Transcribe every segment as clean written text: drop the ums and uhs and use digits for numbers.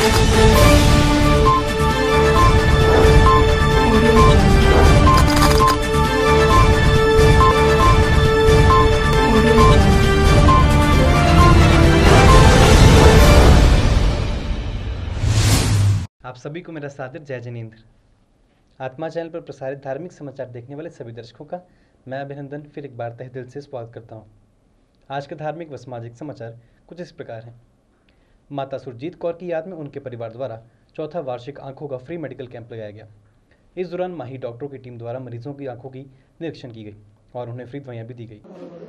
आप सभी को मेरा सादर जय जिनेंद्र। आत्मा चैनल पर प्रसारित धार्मिक समाचार देखने वाले सभी दर्शकों का मैं अभिनंदन फिर एक बार तहे दिल से स्वागत करता हूं। आज के धार्मिक व सामाजिक समाचार कुछ इस प्रकार हैं। माता सुरजीत कौर की याद में उनके परिवार द्वारा चौथा वार्षिक आंखों का फ्री मेडिकल कैंप लगाया गया। इस दौरान माहिर डॉक्टरों की टीम द्वारा मरीजों की आंखों की निरीक्षण की गई और उन्हें फ्री दवाइयाँ भी दी गई।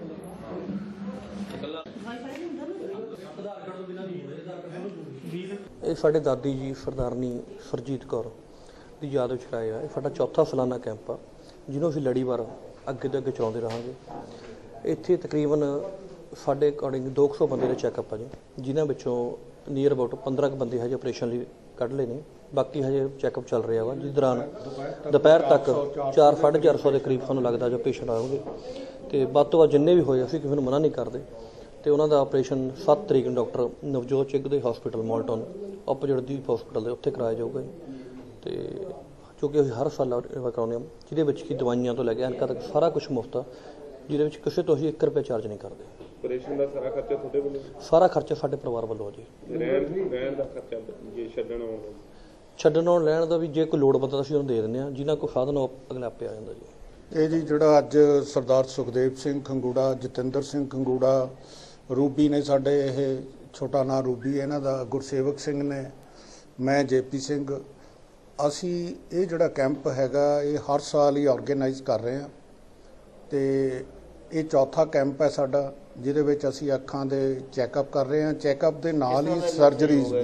ਇਹ ਸਾਡੇ ਦਾਦੀ ਜੀ ਸਰਦਾਰਨੀ ਸੁਰਜੀਤ ਕੌਰ ਦੀ ਯਾਦ ਵਿੱਚ ਲਾਇਆ ਇਹ ਸਾਡਾ ਚੌਥਾ ਸਾਲਾਨਾ ਕੈਂਪ ਆ ਜਿਹਨੂੰ ਅਸੀਂ ਲੜੀਵਾਰ ਅੱਗੇ ਤੋਂ ਅੱਗੇ ਚਲਾਉਂਦੇ ਰਹਾਂਗੇ। ਇੱਥੇ ਤਕਰੀਬਨ ਸਾਡੇ ਅਕੋਰਡਿੰਗ 200 ਬੰਦੇ ਦੇ ਚੈੱਕਅਪ ਆ ਜੀ, ਜਿਨ੍ਹਾਂ ਵਿੱਚੋਂ ਨੀਅਰ ਅਬਾਊਟ 15 ਕੁ ਬੰਦੇ ਹਜੇ ਆਪਰੇਸ਼ਨ ਲਈ ਕੱਢ ਲਏ ਨੇ, ਬਾਕੀ ਹਜੇ ਚੈੱਕਅਪ ਚੱਲ ਰਿਹਾ ਵਾ, ਜਿਸ ਦੌਰਾਨ ਦੁਪਹਿਰ ਤੱਕ 400-450 ਦੇ ਕਰੀਬ ਸਾਨੂੰ ਲੱਗਦਾ ਜੋ ਪੇਸ਼ੈਂਟ ਆਉਣਗੇ। ਤੇ ਵੱਧ ਤੋਂ ਵੱਧ ਜਿੰਨੇ ਵੀ ਹੋਏ ਅਸੀਂ ਕਿਸੇ ਨੂੰ ਮਨਾ ਨਹੀਂ ਕਰਦੇ। ਤੇ ਉਹਨਾਂ ਦਾ ਆਪਰੇਸ਼ਨ 7 ਤਰੀਕ ਨੂੰ ਡਾਕਟਰ ਨਵਜੋਤ ਚਿੱਗ ਦੇ ਹਸਪੀਟਲ ਮੋਲਟਨ ਆਪੋਜਿਟ ਦੀਪ ਹਸਪੀਟਲ ਦੇ ਉੱਥੇ ਕਰਾਇਆ ਜਾਊਗਾ। ਤੇ ਕਿਉਂਕਿ ਅਸੀਂ ਹਰ ਸਾਲ ਕਰਾਉਂਦੇ ਹਾਂ, ਜਿਹਦੇ ਵਿੱਚ ਕਿ ਦਵਾਈਆਂ ਤੋਂ ਲੈ ਕੇ ਐਨਕਾਂ ਤੱਕ ਸਾਰਾ ਕੁਝ ਮੁਫਤ ਆ, ਜਿਹਦੇ ਵਿੱਚ ਕਿਸੇ ਤੋਂ ਅਸੀਂ 1 ਰੁਪਇਆ ਚਾਰਜ ਨਹੀਂ ਕਰਦੇ। ਆਪਰੇਸ਼ਨ ਦਾ ਸਾਰਾ ਖਰਚਾ ਤੁਹਾਡੇ ਵੱਲੋਂ? ਸਾਰਾ ਖਰਚਾ ਸਾਡੇ ਪਰਿਵਾਰ ਵੱਲੋਂ ਜੀ। ਰਹਿਣ ਦਾ ਖਰਚਾ ਜੇ ਛੱਡਣ ਆਉਣ ਲੈਣ ਦਾ ਵੀ ਜੇ ਕੋਈ ਲੋੜ ਬੰਦਾ ਅਸੀਂ ਉਹਨੂੰ ਦੇ ਦਿੰਦੇ ਹਾਂ, ਜਿਨ੍ਹਾਂ ਕੋਈ ਸਾਧਨ ਉਹ ਅਗਲੇ ਆਪੇ ਆ ਜਾਂਦਾ ਜੀ। ਇਹ ਜੀ ਜਿਹੜਾ ਅੱਜ ਸਰਦਾਰ ਸੁਖਦੇਵ ਸਿੰਘ ਖੰਗੂੜਾ, ਜਤਿੰਦਰ ਸਿੰਘ ਖੰਗੂੜਾ, रूबी ने साढ़े ये छोटा ना रूबी इन्हां दा, गुरसेवक सिंह ने, मैं जेपी सिंह, असी ये जिहड़ा कैंप हैगा ये हर साल ही ऑर्गेनाइज कर रहे हैं। तो ये चौथा कैंप है साडा, जिहदे विच असी अखां दे चैकअप कर रहे हैं। चैकअप दे नाल ही सर्जरीज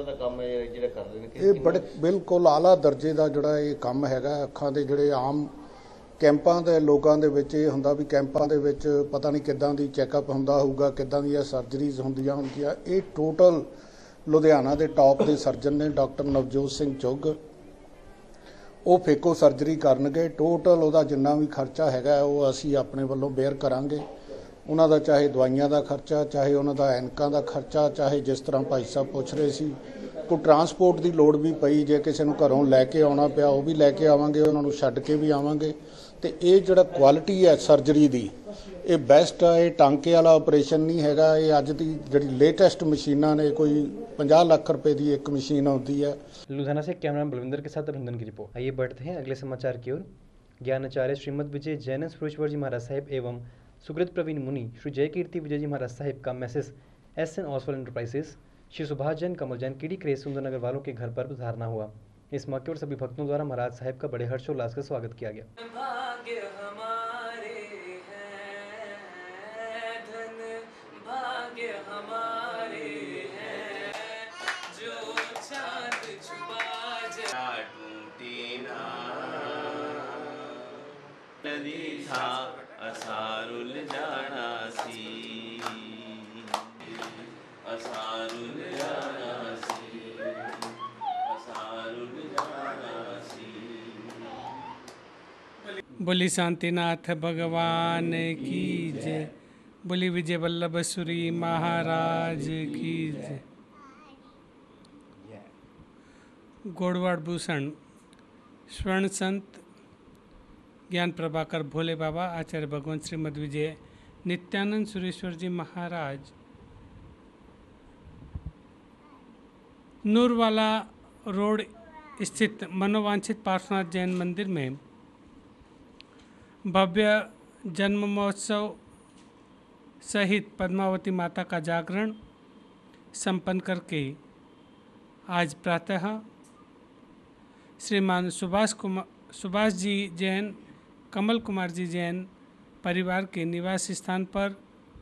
ये बड़े बिल्कुल आला दर्जे का जिहड़ा ये काम हैगा। अखां दे जिहड़े आम कैंपां दे लोगों दे विच ये हुंदा भी कैंपां दे विच पता नहीं किदां दी चैकअप हुंदा होऊगा, किदां दी सर्जरीज हुंदियां होणगियां। ये टोटल लुधियाना दे टॉप दे सर्जन ने डॉक्टर नवजोत सिंह चुग, वो फेको सर्जरी करनगे। टोटल उहदा जिन्ना भी खर्चा हैगा वो असी अपने वल्लों बेयर करांगे। उन्हां दा चाहे दवाइयां दा खर्चा, चाहे उन्हां दा ऐनकां दा खर्चा, चाहे जिस तरह भाई साहब पुछ रहे सी कोई ट्रांसपोर्ट की लोड़ भी पई, जे किसी नूं घरों लैके आउणा पिया वो भी लैके आवांगे, उन्हां नूं छड्ड के भी आवांगे। तो ये जिहड़ा क्वालिटी है सर्जरी की ये बेस्ट है। ये टांके वाला ऑपरेशन नहीं हैगा। ये अज की जिहड़ी लेटेस्ट मशीनां ने, कोई 50 लाख रुपए की एक मशीन आती है। लुधियाना से कैमरा बलविंदर के साथ अभिनंदन की रिपोर्ट। आइए बढ़ते हैं अगले समाचार की ओर। ज्ञानाचार्य श्रीमद विजय जैन सुरेश्वर जी महाराज साहिब एवं सुकृत प्रवीण मुनि श्री जय कीर्ति विजय जी महाराज साहिब का message SN Oswal enterprises Shri Subhash Jain, Kamal Jain, Kiddy Craze Sundernagar वालों के घर पर धारणा हुआ। इस मौके पर सभी भक्तों द्वारा महाराज साहिब का बड़े हर्षोल्लास का स्वागत किया गया। भाग्य हमारे हैं, धन भाग्य हमारे हैं, जो चांद छुपा टूटी ना नदी था असारुल जाना सी, असारुल जाना सी, बोली शांतिनाथ भगवान की जय, बोली विजय वल्लभ सूरी महाराज की जय। गोड़वाड़ भूषण स्वर्ण संत ज्ञान प्रभाकर भोले बाबा आचार्य भगवान श्रीमद विजय नित्यानंद सुरेश्वर जी महाराज नूरवाला रोड स्थित मनोवांछित पार्श्वनाथ जैन मंदिर में भव्य जन्म महोत्सव सहित पद्मावती माता का जागरण संपन्न करके आज प्रातः श्रीमान सुभाष जी जैन, कमल कुमार जी जैन परिवार के निवास स्थान पर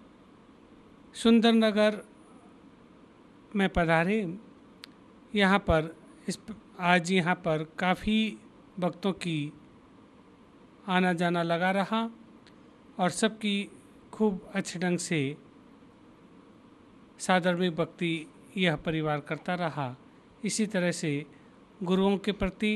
सुंदरनगर में पधारे। यहाँ पर आज यहाँ पर काफ़ी भक्तों की आना जाना लगा रहा और सबकी खूब अच्छे ढंग से सादरवी भक्ति यह परिवार करता रहा। इसी तरह से गुरुओं के प्रति,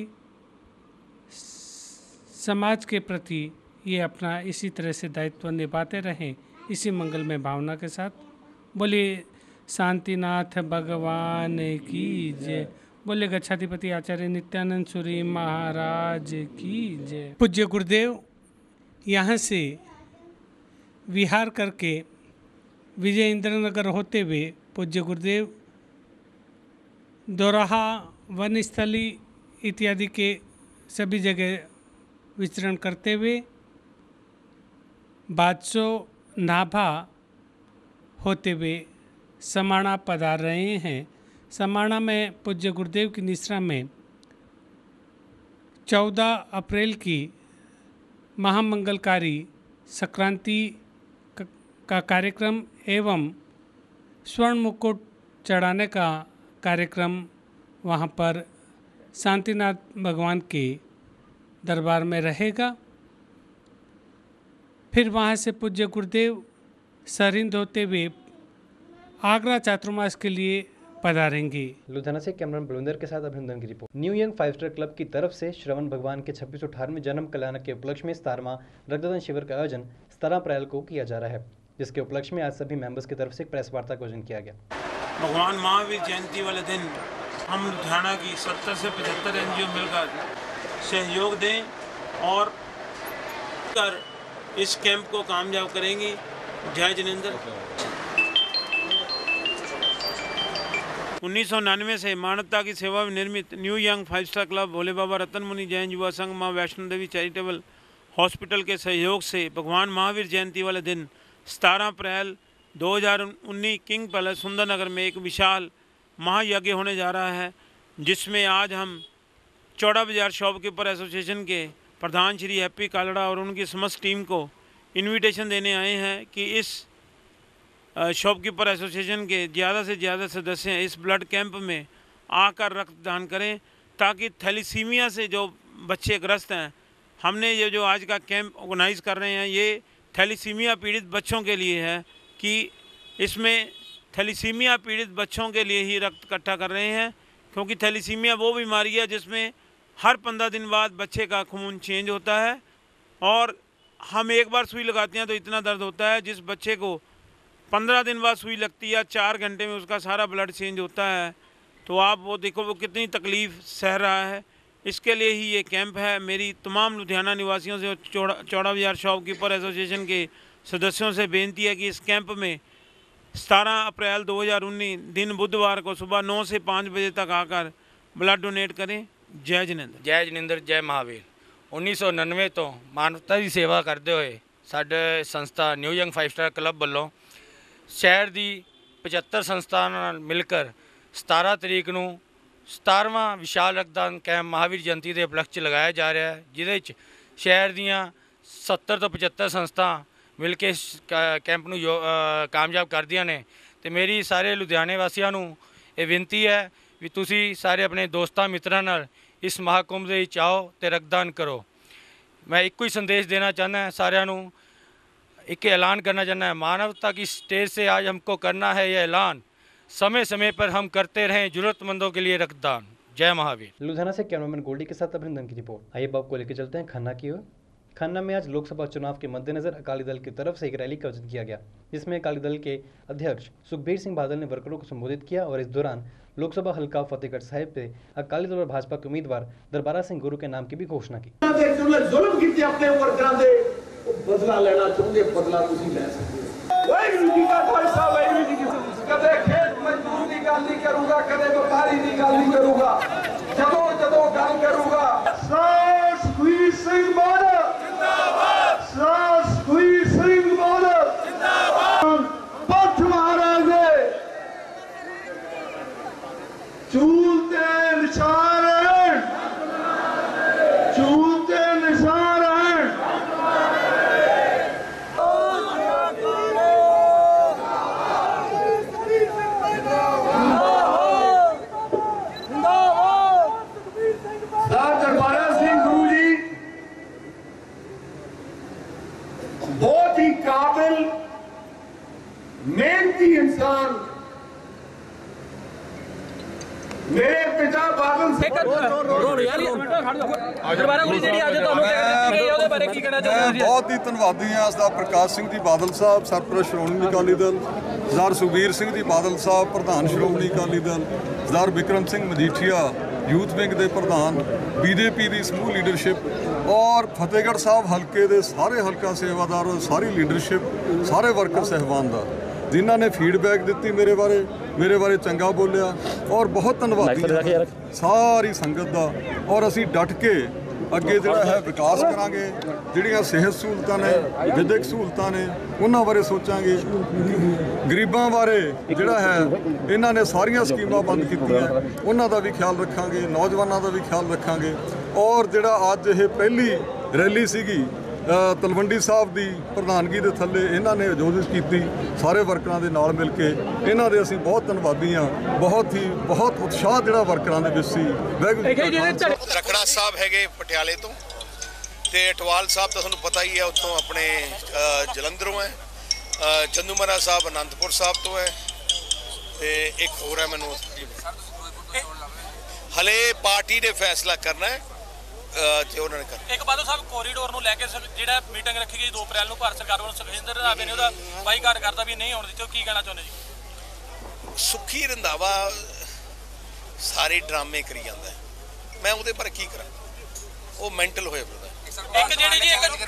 समाज के प्रति ये अपना इसी तरह से दायित्व निभाते रहें, इसी मंगलमय भावना के साथ बोलिए शांतिनाथ भगवान की जय। बोले गच्छाधिपति आचार्य नित्यानंद सूरी महाराज की जय। पूज्य गुरुदेव यहाँ से विहार करके विजय इंद्र नगर होते हुए पूज्य गुरुदेव दोराहा, वनस्थली इत्यादि के सभी जगह विचरण करते हुए बादशाह नाभा होते हुए समाणा पधार रहे हैं। समाणा में पूज्य गुरुदेव की निश्रा में 14 अप्रैल की महामंगलकारी संक्रांति का कार्यक्रम एवं स्वर्ण मुकुट चढ़ाने का कार्यक्रम वहाँ पर शांतिनाथ भगवान के दरबार में रहेगा। फिर वहाँ से पूज्य गुरुदेव सरहिंद होते हुए आगरा चातुर्मास के लिए पधारेंगे। लुधियाना से कैमरामैन बलविंदर के साथ अभिनंदन की report. New young 5 star club की तरफ से श्रवण भगवान के 2618वें जन्म कल्याण के उपलक्ष्य में 17वां रक्तदान शिविर का आयोजन 17 अप्रैल को किया जा रहा है, जिसके उपलक्ष्य में आज सभी मेंबर्स की तरफ से एक प्रेस वार्ता का आयोजन किया गया। भगवान महावीर जयंती वाले दिन हम लुधियाना की 70 से 75 NGO मिलकर सहयोग दें और कर इस कैंप को कामयाब करेंगी। जय जिनेंद्र। 1999 से मानवता की सेवा में निर्मित new young 5 star club Bhole Baba Ratan Muni Jain युवा संघ माँ वैष्णो देवी चैरिटेबल हॉस्पिटल के सहयोग से भगवान महावीर जयंती वाले दिन 17 अप्रैल 2019 किंग पैलेस सुंदरनगर में एक विशाल महायज्ञ होने जा रहा है, जिसमें आज हम चौड़ा बाजार शॉपकीपर एसोसिएशन के प्रधान श्री हैप्पी कालड़ा और उनकी समस्त टीम को इनविटेशन देने आए हैं कि इस शॉपकीपर एसोसिएशन के ज़्यादा से ज़्यादा सदस्य इस ब्लड कैंप में आकर रक्तदान करें, ताकि थैलीसीमिया से जो बच्चे ग्रस्त हैं, हमने ये जो आज का कैंप ऑर्गेनाइज़ कर रहे हैं ये थैलीसीमिया पीड़ित बच्चों के लिए है कि इसमें थैलीसीमिया पीड़ित बच्चों के लिए ही रक्त इकट्ठा कर रहे हैं, क्योंकि थैलीसीमिया वो बीमारी है जिसमें हर 15 दिन बाद बच्चे का खून चेंज होता है और हम एक बार सुई लगाते हैं तो इतना दर्द होता है, जिस बच्चे को 15 दिन बाद सुई लगती है 4 घंटे में उसका सारा ब्लड चेंज होता है। तो आप वो देखो वो कितनी तकलीफ़ सह रहा है। इसके लिए ही ये कैंप है। मेरी तमाम लुधियाना निवासियों से और चौड़ा बाजार शॉपकीपर एसोसिएशन के सदस्यों से बेनती है कि इस कैंप में 17 अप्रैल 2019 दिन बुधवार को सुबह 9 से 5 बजे तक आकर ब्लड डोनेट करें। जय जिनेंद्र। जय जिनेंद्र, जय महावीर। 1999 तो मानवता की सेवा करते हुए साडे संस्था न्यू यंग 5 स्टार क्लब वालों शहर की 75 संस्थावां नाल मिलकर 17 तरीक नूं 17वां विशाल रक्तदान कैंप महावीर जयंती के उपलक्ष्य लगाया जा रहा है, जिहदे शहर दियां 70 तो 75 संस्था मिल के कैंप नूं कामयाब करदियां ने। ते मेरी सारे लुधियाने वासियों नूं ये विनती है भी तुसी सारे अपने दोस्तां मित्रां नाल इस महाकुंभ दे विच आओ ते रक्तदान करो। मैं एक ही संदेश देना चाहना है सारिਆਂ ਨੂੰ, एक ऐलान करना चाहना है, मानवता की स्टेज से आज हमको करना है यह ऐलान, समय समय पर हम करते रहें जरूरतमंदों के लिए रक्तदान। जय महावीर। लुधियाना से कैमरामैन गोल्डी के साथ अभिनंदन की रिपोर्ट। आइए बाप को लेकर चलते हैं खन्ना की ओर। खन्ना में आज लोकसभा चुनाव के मद्देनजर अकाली दल की तरफ से एक रैली का आयोजन किया गया, जिसमें अकाली दल के अध्यक्ष सुखबीर सिंह बादल ने वर्करों को संबोधित किया और इस दौरान लोकसभा हल्का फतेहगढ़ साहिब पे अकाली दल और भाजपा के उम्मीदवार दरबारा सिंह गुरु के नाम की भी घोषणा की। जुल्म कीते अपने वर्करां दे बदला लेना चाहते, बदला तुसीं लै सकदे हो। वाहिगुरू जी का खालसा वाहिगुरू जी की फतेह। कदे खेत मजदूर की गल नहीं करूंगा, कदे व्यापारी की गल नहीं करूंगा, जदों जदों गल करूंगा सरदार सुखबीर सिंह बादल जिंदाबाद, सरदार सुखबीर सिंह बादल जिंदाबाद। पंथ महाराज दे चूलते निशान हैं, चूलते निशान हैं। दरबारा सिंह गुरु जी बहुत ही काबिल मेहनती इंसान, मेरे पिता बादल बहुत ही धन्यवादी हाँ सरदार प्रकाश सिंह जी बादल साहब सरपरस्त श्रोमणी अकाली दल, सरदार सुखबीर सिंह जी बादल साहब प्रधान श्रोमणी अकाली दल, सरदार विक्रम सिंह मजीठिया यूथ विंग के प्रधान, बीजेपी की समूह लीडरशिप और फतेहगढ़ साहब हल्के के सारे हल्का सेवादार, सारी लीडरशिप, सारे वर्कर साहबान का जिन्हों ने फीडबैक दी मेरे बारे चंगा बोलिया और बहुत धन्यवादी सारी संगत का। और असी डट के अगे जो है विकास करांगे, जिहड़ियां सेहत सहूलतां ने, विधिक सहूलतां ने, उन्हां बारे सोचांगे, गरीबां बारे जिहड़ा है इन्हां ने सारियां स्कीमां बंद कीतियां उन्हां दा भी ख्याल रखांगे, नौजवानों का भी ख्याल रखांगे। और जिहड़ा अज ये पहली रैली सीगी तलवंडी साहब की प्रधानगी के थले इन्हां ने आयोजित की, सारे वर्करां दे नाल मिल के इन्हां दे असीं बहुत धन्यवादी हाँ। बहुत उत्साह जिहड़ा वर्करां दे विच सी। रखड़ा साहब है पटियाले तो ते अटवाल साहब तो तुहानूं पता ही है उत्तों अपने जलंधरों है, चंदू महाराज साहब आनंदपुर साहब तो है ते एक होर है मैनूं हले पार्टी ने फैसला करना है ਤੇ ਉਹਨਾਂ ਨੇ ਕਰ ਇੱਕ ਬਾਦਲ ਸਾਹਿਬ ਕੋਰੀਡੋਰ ਨੂੰ ਲੈ ਕੇ ਜਿਹੜਾ ਮੀਟਿੰਗ ਰੱਖੀ ਗਈ 2 ਅਪ੍ਰੈਲ ਨੂੰ ਭਾਰਤ ਸਰਕਾਰ ਵੱਲੋਂ ਸੁਖਜਿੰਦਰ ਰੰਧਾਵੇ ਨੇ ਉਹਦਾ ਬਾਈਕਾਟ ਕਰਦਾ ਵੀ ਨਹੀਂ ਹੋਣ ਦਿੱਤੇ, ਕੀ ਕਹਿਣਾ ਚਾਹੁੰਦੇ ਜੀ? ਸੁਖੀ ਰੰਧਾਵਾ ਸਾਰੇ ਡਰਾਮੇ ਕਰੀ ਜਾਂਦਾ ਹੈ, ਮੈਂ ਉਹਦੇ ਪਰ ਕੀ ਕਰਾਂ? ਉਹ ਮੈਂਟਲ ਹੋਇਆ ਫਿਰਦਾ। ਇੱਕ ਜਿਹੜੀ ਜੀ ਇੱਕ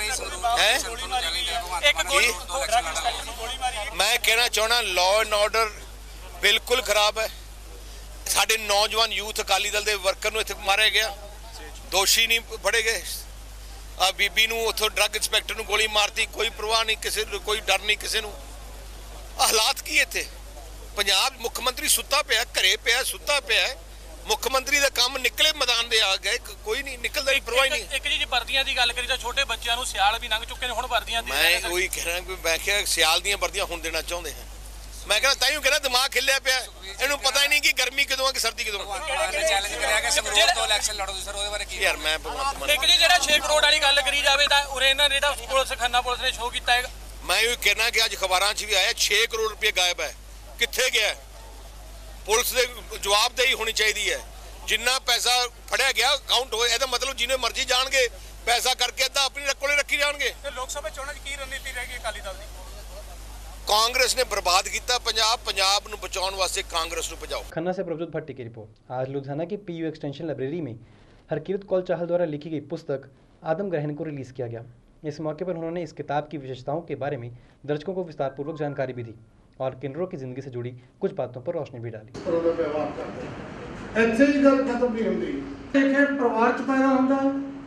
ਗੋਲੀ ਮਾਰੀ ਮੈਂ ਕਹਿਣਾ ਚਾਹਣਾ ਲਾਅ ਐਂਡ ਆਰਡਰ ਬਿਲਕੁਲ ਖਰਾਬ ਹੈ। ਸਾਡੇ ਨੌਜਵਾਨ ਯੂਥ ਅਕਾਲੀ ਦਲ ਦੇ ਵਰਕਰ ਨੂੰ ਇੱਥੇ ਮਾਰਿਆ ਗਿਆ, ਦੋਸ਼ੀ नहीं फड़े गए। आ बीबी नूं उत्थों ड्रग इंस्पैक्टर नूं गोली मारती, कोई परवाह नहीं, किसी कोई डर नहीं किसी नूं। हालात की इत्थे पंजाब मुख्यमंत्री सुत्ता पिया, घरे पिया, सुत्ता पिया। मुख्यमंत्री का काम निकले मैदान दे आ गए, कोई नहीं निकलदा, ही परवाह नहीं। एक जी वर्दियां दी गल करी तां छोटे बच्चों नूं सियाल भी लंघ चुके ने, हुण वर्दियां दी मैं वही कह रहा कि मैं क्या सियाल दीयां वर्दियां हुण देना चाहुंदे हैं। मैं कहना ताइयों कहना दिमाग खिलिया पिया, इहनूं पता ही नहीं कि गर्मी कदों है कि सर्दी कदों है। चैलेंज करिया कि संगरूर तो इलेक्शन लड़ो सर, ਉਹਦੇ ਬਾਰੇ ਕੀ? यार मैं भगवंत मान एक जी ਜਿਹੜਾ 6 ਕਰੋੜ ਵਾਲੀ ਗੱਲ ਕਰੀ ਜਾਵੇ ਤਾਂ ਉਰੇ ਇਹਨਾਂ ਨੇ ਜਿਹੜਾ ਪੁਲਿਸ ਖੰਨਾ ਪੁਲਿਸ ਨੇ ਸ਼ੋਅ ਕੀਤਾ ਹੈ। मैं ये कहना कि अज खबरां 'ਚ भी आया 6 करोड़ रुपये गायब है, कित्थे गया? पुलिस दे जवाबदेही होनी चाहिए है। जिन्ना पैसा फड़िया गया काउंट होए, ਇਹਦਾ मतलब जिन्हें मर्जी जाणगे पैसा करके ਅੱਧਾ अपनी कोले रखी जाणगे। लोक सभा चोणां 'ਚ ਕੀ ਰਣਨੀਤੀ रहेगी ਅਕਾਲੀ ਦਲ ਦੀ? कांग्रेस ने बर्बाद किया पंजाब नूं बचाउण वास्ते कांग्रेस नूं भजाओ। खन्ना से प्रभजोत भट्टी की रिपोर्ट। आज लुधियाना की PU एक्सटेंशन लाइब्रेरी में हरकीरत कौल चाहल द्वारा लिखी गई पुस्तक आदम ग्रहण को रिलीज़ किया गया। इस मौके पर उन्होंने इस किताब की विशेषताओं के बारे में दर्शकों को विस्तारपूर्वक जानकारी भी दी और किन्नरों की ज़िंदगी से जुड़ी कुछ बातों पर रोशनी भी डाली। ਇੱਥੇ ਹੀ ਗੱਲ ਖਤਮ ਨਹੀਂ ਹੁੰਦੀ। ਦੇਖੇ ਪਰਿਵਾਰ ਚ ਪੈਦਾ ਹੁੰਦਾ,